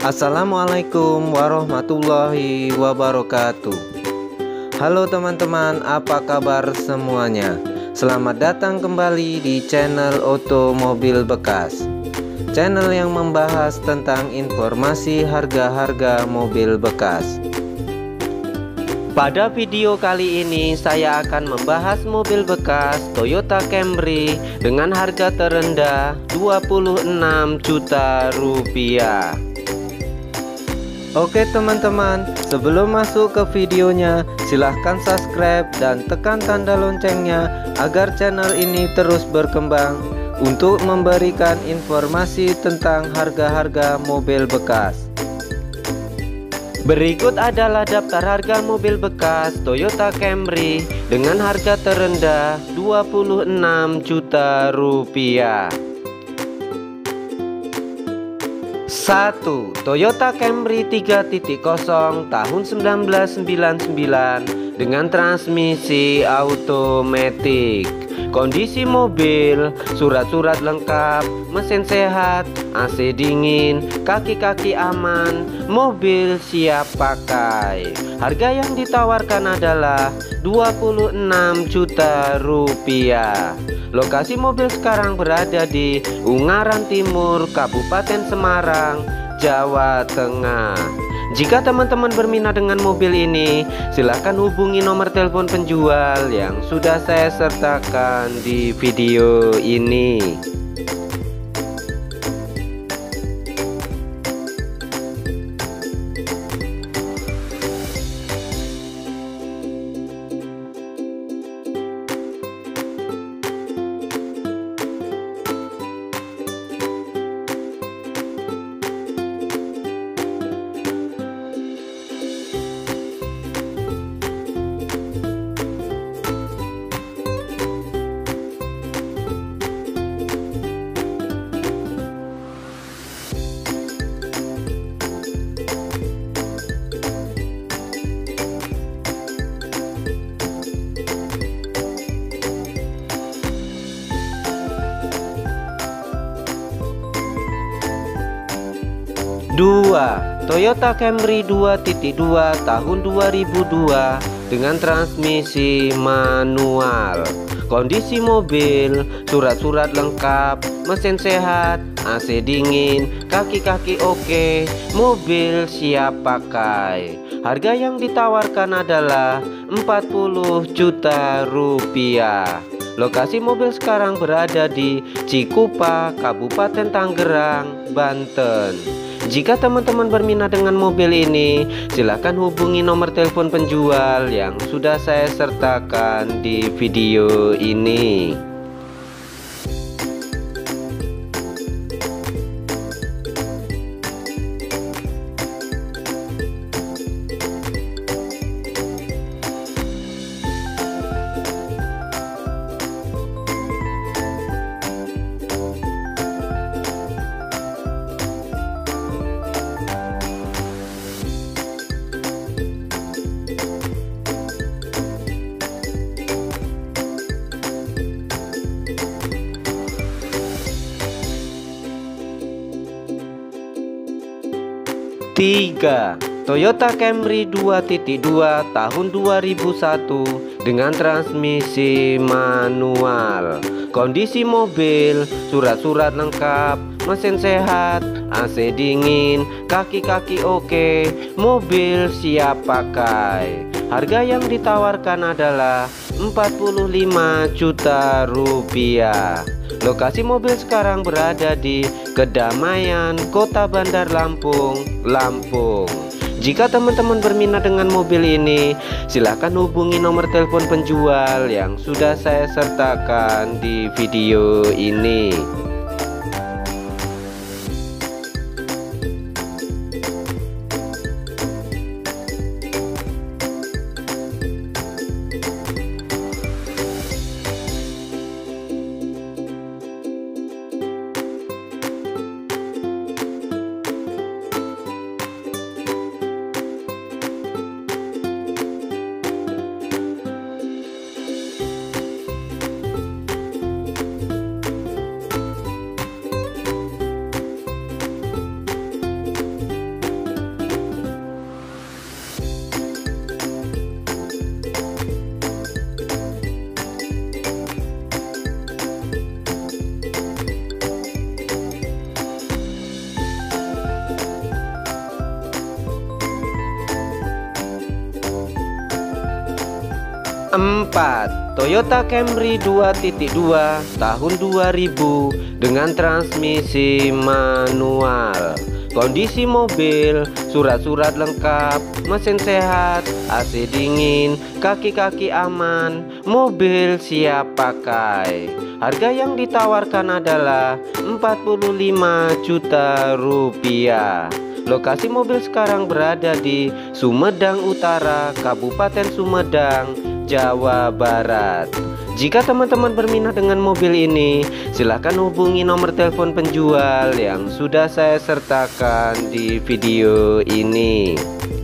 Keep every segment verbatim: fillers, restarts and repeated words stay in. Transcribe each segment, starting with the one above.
Assalamualaikum warahmatullahi wabarakatuh. Halo teman-teman, apa kabar semuanya? Selamat datang kembali di channel Otomobil Bekas, channel yang membahas tentang informasi harga-harga mobil bekas. Pada video kali ini saya akan membahas mobil bekas Toyota Camry dengan harga terendah dua puluh enam juta rupiah. Oke teman-teman, sebelum masuk ke videonya, silahkan subscribe dan tekan tanda loncengnya agar channel ini terus berkembang untuk memberikan informasi tentang harga-harga mobil bekas. Berikut adalah daftar harga mobil bekas Toyota Camry dengan harga terendah dua puluh enam juta rupiah. satu. Toyota Camry tiga titik nol tahun seribu sembilan ratus sembilan puluh sembilan dengan transmisi automatic. Kondisi mobil, surat-surat lengkap, mesin sehat, A C dingin, kaki-kaki aman, mobil siap pakai. Harga yang ditawarkan adalah dua puluh enam juta rupiah. Lokasi mobil sekarang berada di Ungaran Timur, Kabupaten Semarang, Jawa Tengah. Jika teman-teman berminat dengan mobil ini, silahkan hubungi nomor telepon penjual yang sudah saya sertakan di video ini. dua. Toyota Camry dua titik dua tahun dua ribu dua dengan transmisi manual. Kondisi mobil, surat-surat lengkap, mesin sehat, A C dingin, kaki-kaki oke, mobil siap pakai. Harga yang ditawarkan adalah empat puluh juta rupiah. Lokasi mobil sekarang berada di Cikupa, Kabupaten Tangerang, Banten. Jika teman-teman berminat dengan mobil ini, silakan hubungi nomor telepon penjual yang sudah saya sertakan di video ini. tiga. Toyota Camry dua titik dua tahun dua ribu satu dengan transmisi manual. Kondisi mobil, surat-surat lengkap, mesin sehat, A C dingin, kaki-kaki oke, mobil siap pakai. Harga yang ditawarkan adalah empat puluh lima juta rupiah. Lokasi mobil sekarang berada di Kedamaian, Kota Bandar Lampung, Lampung. Jika teman-teman berminat dengan mobil ini, silahkan hubungi nomor telepon penjual yang sudah saya sertakan di video ini. Empat, Toyota Camry dua titik dua tahun dua ribu dengan transmisi manual. Kondisi mobil, surat-surat lengkap, mesin sehat, A C dingin, kaki-kaki aman, mobil siap pakai. Harga yang ditawarkan adalah empat puluh lima juta rupiah. Lokasi mobil sekarang berada di Sumedang Utara, Kabupaten Sumedang, Jawa Barat. Jika teman-teman berminat dengan mobil ini, silahkan hubungi nomor telepon penjual yang sudah saya sertakan di video ini.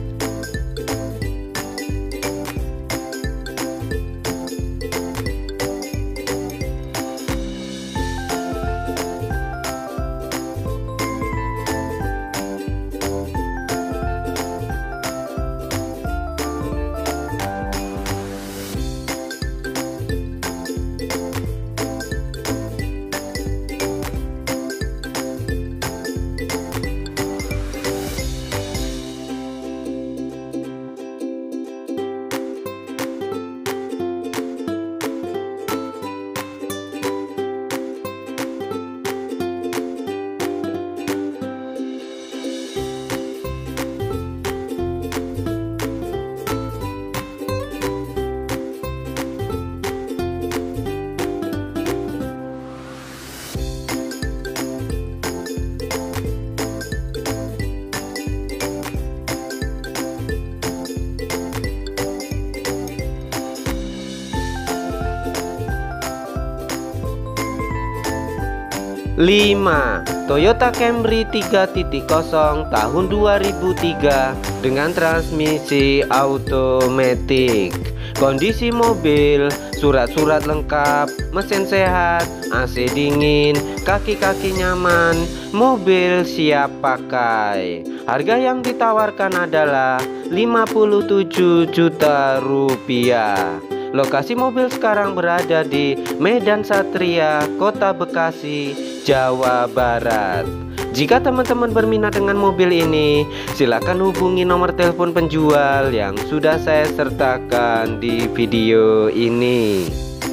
Lima, Toyota Camry tiga titik nol tahun dua ribu tiga dengan transmisi automatic. Kondisi mobil, surat-surat lengkap, mesin sehat, A C dingin, kaki-kaki nyaman, mobil siap pakai. Harga yang ditawarkan adalah lima puluh tujuh juta rupiah. Lokasi mobil sekarang berada di Medan Satria, Kota Bekasi, Jawa Barat. Jika teman-teman berminat dengan mobil ini, silakan hubungi nomor telepon penjual yang sudah saya sertakan di video ini.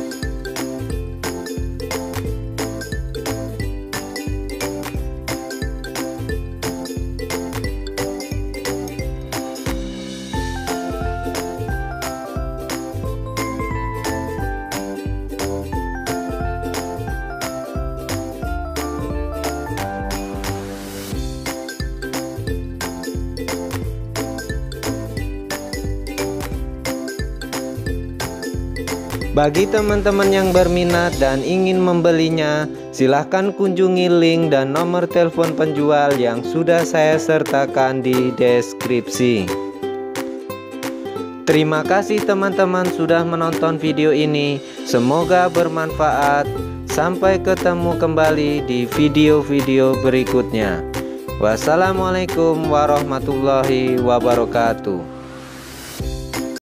Bagi teman-teman yang berminat dan ingin membelinya, silahkan kunjungi link dan nomor telepon penjual yang sudah saya sertakan di deskripsi. Terima kasih teman-teman sudah menonton video ini. Semoga bermanfaat. Sampai ketemu kembali di video-video berikutnya. Wassalamualaikum warahmatullahi wabarakatuh.